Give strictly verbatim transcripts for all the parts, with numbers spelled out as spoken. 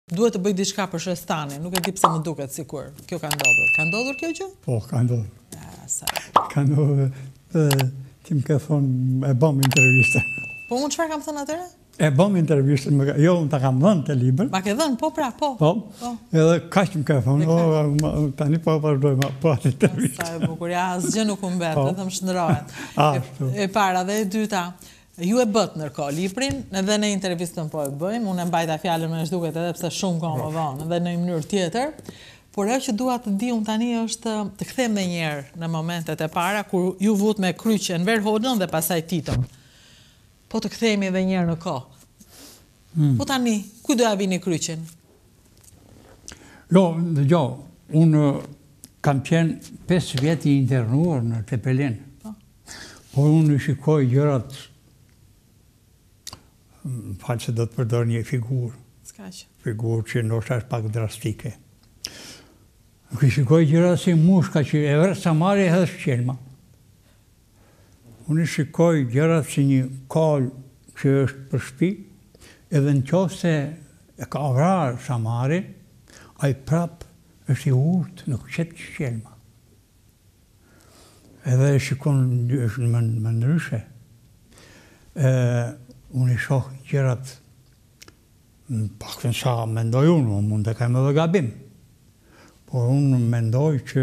Duhet të bëj diçka për Shestanin, nuk e di pse më duket sikur. Kjo ka ndodhur. Ka ndodhur kjo gjë? Po, ka ndodhur. Ja, sa. Ka ndodhur, ti më ke thonë, e bëm interviste. Po unë çfarë kam thënë atëre? E bëm interviste, jo, unë ta kam dhënë të libër. Ma ke dhënë, po pra, po. Po, edhe kaq më ke thonë, o, tani po vazhdojmë, po atë interviste. Sa e bukur, ja, asgjë nuk u mbet, vetëm shndrohet. Ashtu. E para dhe e dyta, ju e bët nërkohë librin, edhe në intervistën po e bëjmë, unë e mbajta fjalën me shduket edhe pse shumë kohë më vonë, edhe në një mënyrë tjetër, por ajo që dua të di unë tani është të kthem edhe një herë në momentet e para kur ju vut me kryqe Enver Hoxhën dhe pastaj Titon. Po të kthehemi edhe një herë në kohë. Po tani, ku do ja vini kryqin? Jo, dëgjoj, unë kam qenë pesë vjet i internuar në Tepelin. Por unë shikoj gjërat, falë se do të përdor një figurë. S'ka që. Figurë që ndoshta është pak drastike. Nuk i shikoj gjërat si mushka që e vërë Samari e hedhë shqelma. Unë i shikoj gjërat si një kol që është për shtëpi, edhe në qoftë se e ka vrarë Samari, ai prap është i urtë, nuk qëtë shqelma. Edhe e shikon më ndryshe. Unë i shoh gjërat, pak të sa mendoj unë, mund të kem edhe gabim. Por unë mendoj që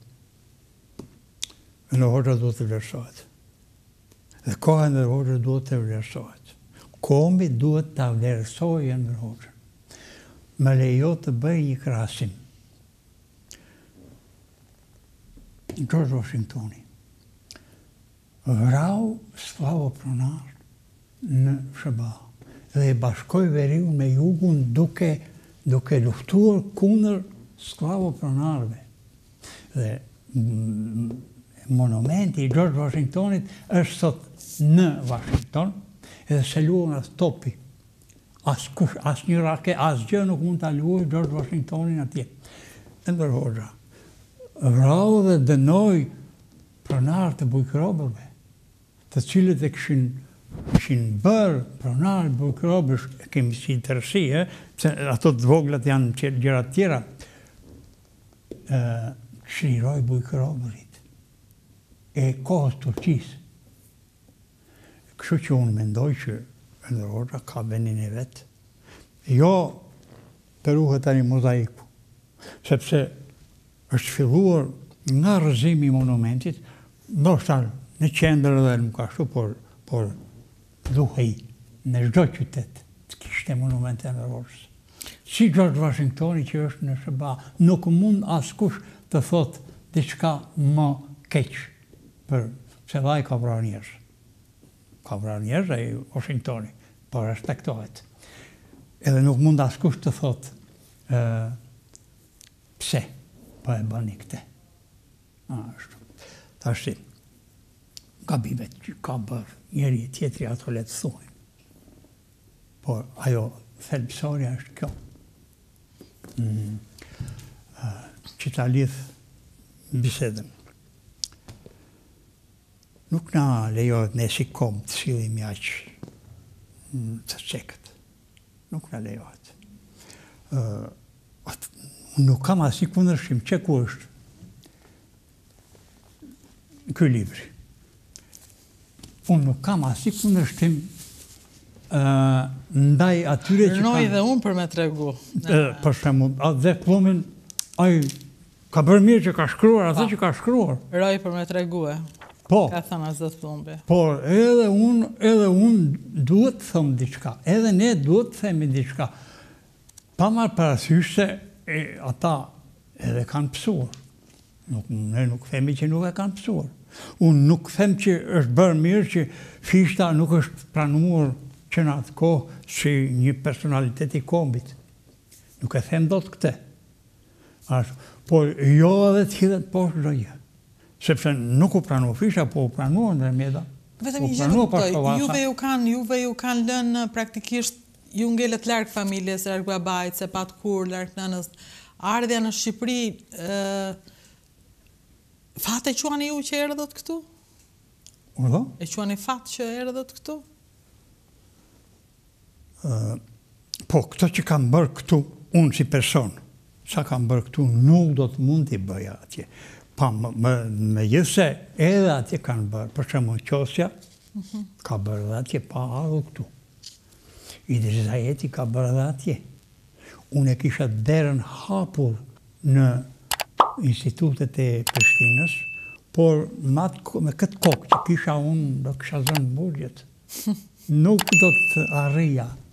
Enver Hoxha duhet të vlerësohet. Dhe koha Enver Hoxha duhet të vlerësohet. Kombi duhet të vlerësojë Enver Hoxha. Më lejo të bëj një krahasim. George Washingtoni vrau sklavo pronar në Shëba dhe e bashkoi veriun me jugun duke, duke luftuar kundër sklavo pronarve. Dhe monumenti i George Washingtonit është sot në Washington edhe se luan atë topi. Askush, asnjë rake, asgjë nuk mund ta luajë George Washingtonin atje. Enver Hoxha vrau dhe dënoi pronar të bujkrobërve, të cilët e kishin kishin bërë pronar bujkrobësh, kemi si interessi, e, se ato të voglat janë gjëra të tjera. Çliroi bujkrobërit e kohës Turqisë. Kështu që unë mendoj që Enver Hoxha ka vendin e vet. Jo peruhet tani mozaiku, sepse është filluar nga rrëzimi i monumentit, ndoshta në qendër edhe nuk ka ashtu, por, por duhej në çdo qytet të kishte monumente Enver Hoxhës. Si George Washingtoni që është në Shëba, nuk mund askush të thotë diçka më keq, për se vaj ka vrarë njerëz. Ka vrarë njerëz ai Washingtoni, por respektohet. Edhe nuk mund askush të thotë uh, pse po e bëni këtë. Ashtu. Tash si, gabimet që ka bërë njëri tjetri ato le të thuajnë. Por ajo thelbësorja është kjo. Mm. Uh, që ta lidh bisedën. Nuk na lejohet ne si kom të sillim aq të çekët. Nuk na lejohet. Uh, nuk kam asnjë kundërshtim që ku është ky libri. Unë nuk kam asnjë kundërshtim uh, ndaj atyre që Rënoj dhe unë për me tregu. Uh, për shembull, atë dhe plumin, ai ka bërë mirë që ka shkruar atë që ka shkruar. Roj për me tregu e. Po. Ka thënë as dhe të plumbi. Por edhe unë, edhe unë duhet të them diçka. Edhe ne duhet të themi diçka. Pa marrë parasysh se e, ata edhe kanë pësuar. Nuk, ne nuk themi që nuk e kanë pësuar. Unë nuk them që është bërë mirë që Fishta nuk është pranuar që në atë kohë si një personalitet i kombit. Nuk e them dot këtë. Ashtu. Por jo edhe të hidhet poshtë çdo gjë. Sepse nuk u pranua Fishta, po u pranua ndërmjeta. Vetëm një gjë nuk kuptoj. Juve ju kanë, juve ju kanë lënë praktikisht, ju ngelet larg familjes, larg babait, se pat kur, larg nënës. Ardhja në Shqipëri, ë fat e quani ju që erdhët këtu? Urdhë? E quani fat që erdhët këtu? Uh, po, këto që kanë bërë këtu, unë si person, sa kam bërë këtu, nuk do të mund t'i bëja atje. Pa, me gjithse edhe atje kanë bërë, për shembull Qosja, ka bërë edhe atje, pa ardhur këtu. Idris Zajeti ka bërë edhe atje. Unë e kisha derën hapur në institutet e Prishtinës, por me këtë kokë që kisha unë, do kisha zënë burgjet. Nuk do të arrija